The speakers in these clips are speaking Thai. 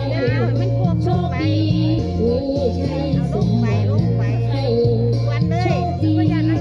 มันควบคุมไปลงไปวันเลยก็ยันนั่ง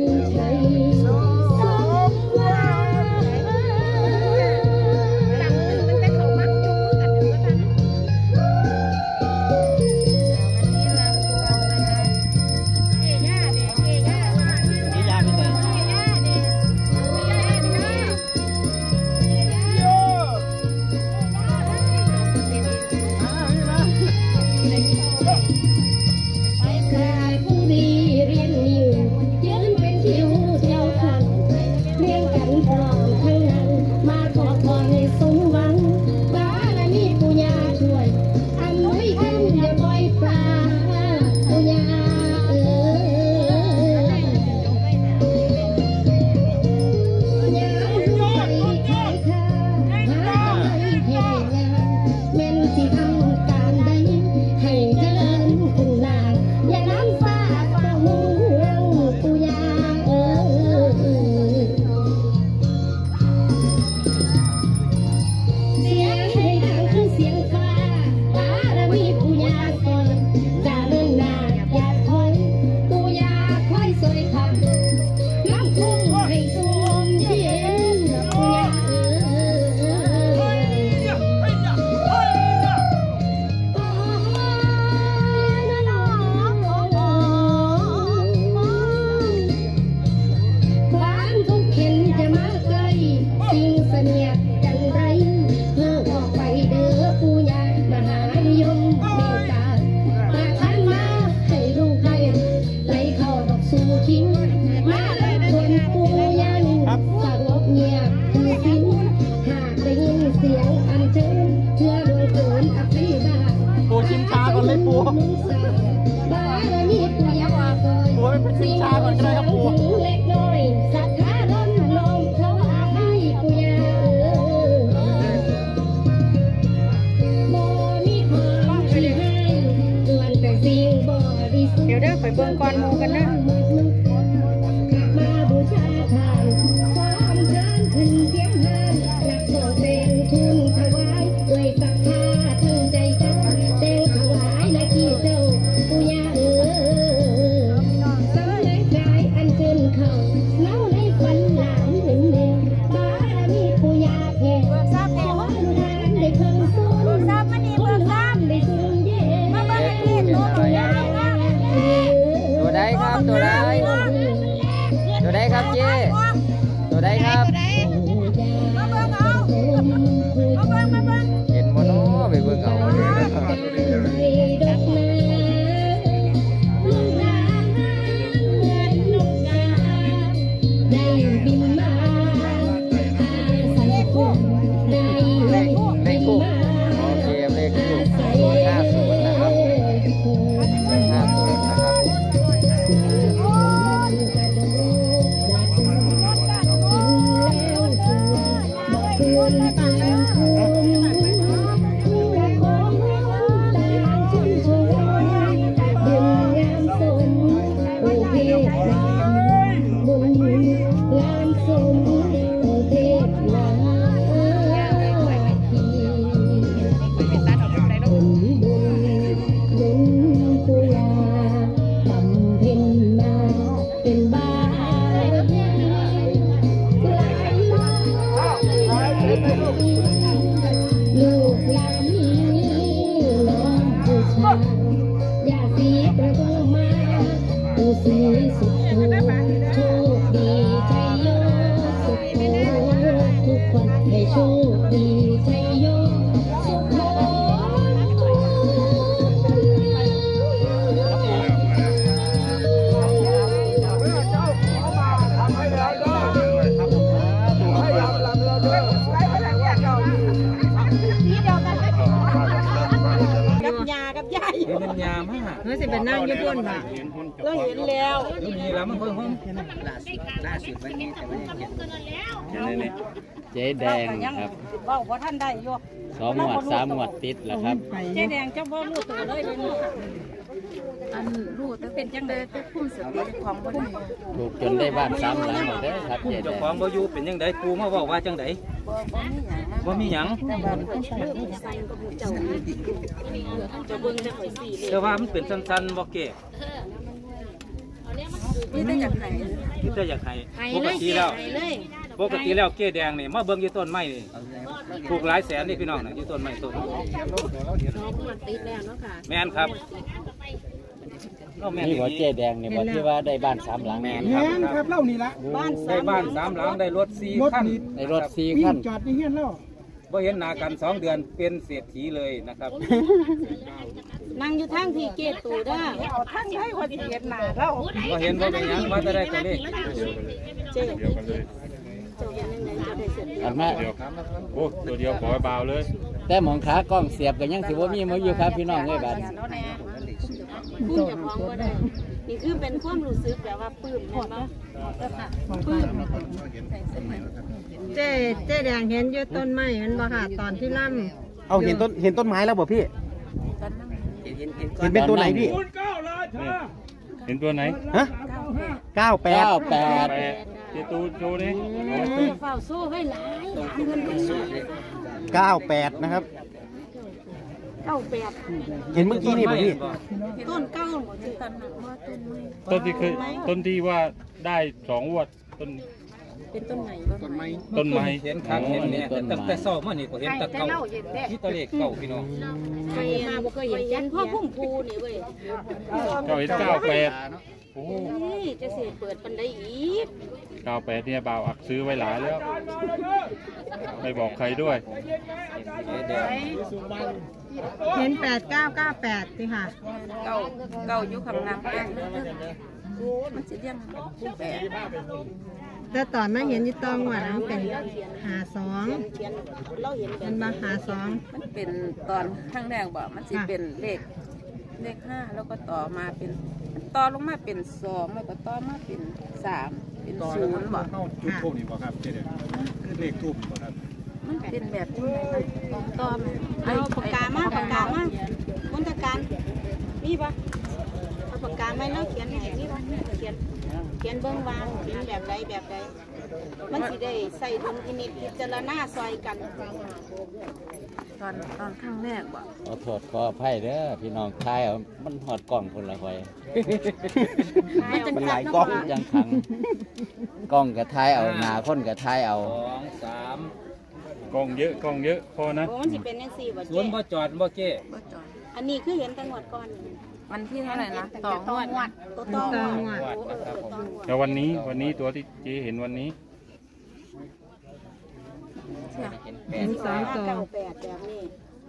ปูชิมชาก่อนเลยปูไม่เป็นชิมชาก่อนก็ได้ครับปูเดี๋ยวเด้อไปเบิ่งก่อนหมู่กันนะตัวใดครับเจ๊ตัวใดครับเห็นโมโนไปเบิ่งเอาเลขคู่โอเคเลขคู่50นะครับ50นะครับเป็นยามากเมื่อสิเป็นนั่งญี่ปุ่นค่ะเราเห็นแล้วนี่แล้วมันค่อยห้องล่าสุดวันนี้แต่ว่าเห็นเจ๊แดงครับบอกว่าท่านได้ยก2 หมวด 3 หมวดติดแล้วครับเจ๊แดงเจ้าพ่อรู้ตัวเลยอันลูกเป็นจังได๋แต่คุ้มสติของบ่ได้ลูกจนได้บ้าน3 หลังหมดเด้อครับเจ๊แดเจ้าง ของบ่อยู่เป็นจังไดปูมาบอกว่าจังไดบ่มีหยังแต่ว่ามันเป็นสั้นๆบ่เก้มีแต่อยากให้ที่จะอยากให้ปกติแล้วเก้แดงนี่มาเบิ่งอยู่ต้นไม้นี่ถูกหลายแสนนี่พี่น้องนะอยู่ต้นไม้ต้นแม่นครับนี่บ่เจ๊แดงนี่บ่ที่ว่าได้บ้าน3 หลังแม่นแม่นครับเล่านี่ละได้บ้าน3 หลังได้รถ4 คันได้รถ4 วิ่คังนจอดในเฮียนแล้วบ่เห็นหน้ากัน2 เดือนเป็นเศรษฐีเลยนะครับนั่งอยู่ทางที่เกตตูเด้อเอาทั้งให้คนสิเฮ็ดหน้าเราบ่เห็นว่าเป็นหยังว่าจะได้ตัวเลขเจ๊เดียวกันเลยอันมาเดียวโอ้ตัวเดียวขอให้เบาเลยแต่หมองขากล้องเสียบก็ยังสิบ่มีมาอยู่ครับพี่น้องเอ้ยบัดคุ้มจะพร้อมก็ได้นี่คือเป็นความรู้สึกแบบว่าปลื้มแม่นบ่ปลื้มเจ๊แดงเห็นอยู่ต้นไม้มันบ่ค่ะตอนที่ล่ำเอาเห็นต้นไม้แล้วบ่พี่เห็นเป็นตัวไหนพี่เห็นตัวไหนฮะ98 แปดเจตูโชว์นี่เฝ้าโซ่ไว้หลายถามเพิ่นไป 98นะครับ 98 เห็นเมื่อกี้นี่บ่พี่ต้นเก้าบ่ที่ต้นนั้นว่าต้นไม้ต้นที่เคยต้นที่ว่าได้2 งวดต้นเป็นต้นไหนต้นไม้ต้นไม้เห็นคักเห็นเนี่ยแต่ตั้งแต่เช้ามานี่ก็เห็นแตะเก่าที่ตัวเลขเก่าพี่น้องเคยมาบ่เคยเห็นยันพ่อพุ่มพูนี่เว้ยเจ้าเห็น98โอ้นี่จะสิเปิดปันได้อีก 98เนี่ยเบาอักซื้อไว้หลายแล้ว ไม่บอกใครด้วยเห็น8998สิค่ะเก่าอยู่ข้างน้ำแป้งมันสิเลี้ยงแปดแต่ตอนมาเห็นยี่ตองว่ามันเป็น52มันมา52 มันเป็นตอนข้างแรกบ่มันสิเป็นเลข5แล้วก็ต่อมาเป็นต่อลงมาเป็น2แล้วก็ต่อมาเป็น3เป็น0บ่จุดทูบนี่บ่ครับเจ๊เลขทูบบ่ครับมันเป็นแบบที่ไหนต่อมาเอาปากกามาบนตะการมีปะเอาปากกาไม่แล้วเขียนให้มีปะเขียนเบื้องวางเขียนแบบใดมันสิได้ใส่ดุลพินิจพิจารณาซอยกันตอนข้างแรกบ่ขอโทษขออภัยเด้อพี่น้องทายเอามันหอดกล้องคนละไว้มันจะมันหจัลาบยน้ำกล้องปลาจังขังกล้องก็ทายเอาหน้าคนก็ทายเอา 2 3 กล้องเยอะพอนะโอ้มันสิเป็นยังสี่บ่สวนเจ๊บ่จอดบ่เก้บ่จอยอันนี้คือเห็นตั้งหมดก่อนวันที่เท่าไหร่นะต่องวดตัวตองแล้ววันนี้ตัวที่เจ๊เห็นวันนี้เห็น2ตัว98แบบนี้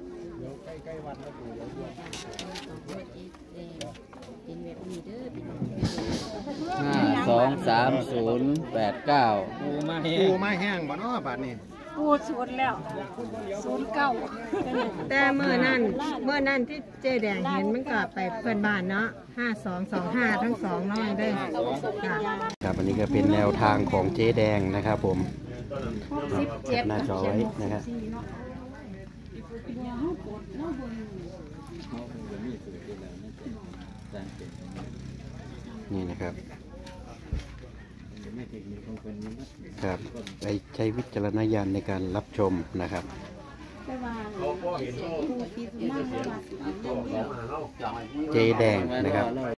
52308 ปูมาเฮปูไม้แห้งบ่เนาะบาดนี้พูดศูนย์แล้ว09 แต่เมื่อนั่นที่เจ๊แดงเห็นมันก็ไปเพื่อนบ้านเนาะ5225ทั้ง2น้อยได้ค่ะครับอันนี้ก็เป็นแนวทางของเจ๊แดงนะครับผมแคปหน้าจอไว้นะครับนี่นะครับครับไปใช้วิจารณญาณในการรับชมนะครับเจ๊แดงนะครับ